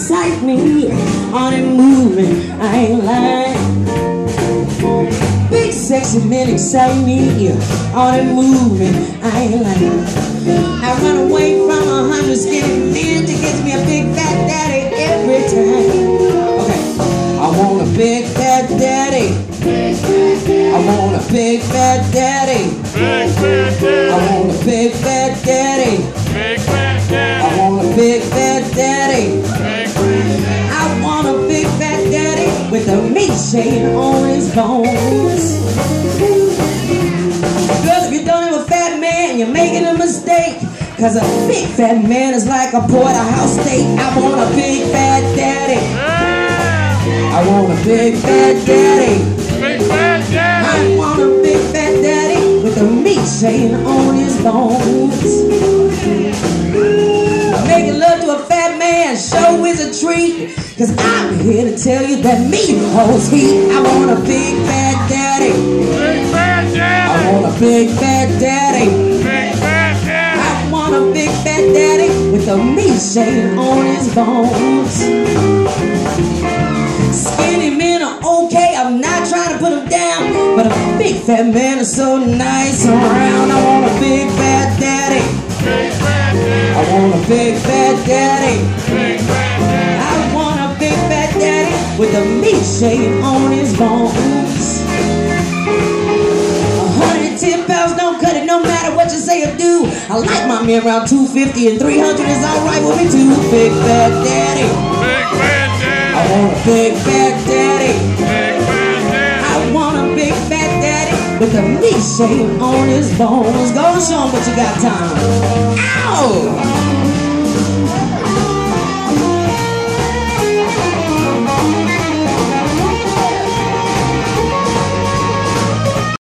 excite me. On and moving, I ain't lying. Big sexy men excite me. On and moving, I ain't lying. I run away from 100 skinny men to get me a big fat daddy every time. Okay, I want a big fat daddy. I want a big fat daddy. I want a big fat daddy. I want a big fat daddy. I want a big fat daddy with a meat shade on his bones. Because if you don't have a fat man, you're making a mistake. Cause a big fat man is like a porterhouse steak. I want a big fat daddy. I want a big fat daddy. I want a big fat daddy with a meat shade on his bones. Making love to a fat man sure is a treat. Cause I'm here to tell you that meat holds heat. I want a big fat daddy. I want a big fat daddy. I want a big fat daddy with a meat shade on his bones. Skinny men are okay, I'm not trying to put them down, but a big fat man is so nice around. I want a big fat daddy. I want a big fat daddy. I want a big fat daddy with a meat shade on his bones. 110 pounds don't cut it, no matter what you say or do. I like my men around 250 and 300 is alright with me too. Big fat daddy. I want a big fat daddy. I want a big fat daddy with a meat shade on his bones. Go and show him what you got, time. Ow!